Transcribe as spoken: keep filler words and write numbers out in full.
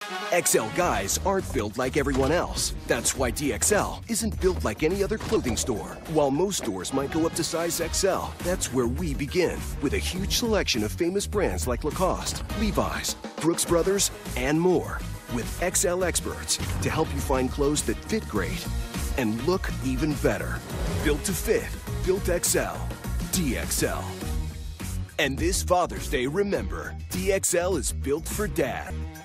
X L guys aren't built like everyone else. That's why D X L isn't built like any other clothing store. While most stores might go up to size X L, that's where we begin, with a huge selection of famous brands like Lacoste, Levi's, Brooks Brothers, and more. With X L experts to help you find clothes that fit great and look even better. Built to fit, built X L, D X L. And this Father's Day, remember, D X L is built for Dad.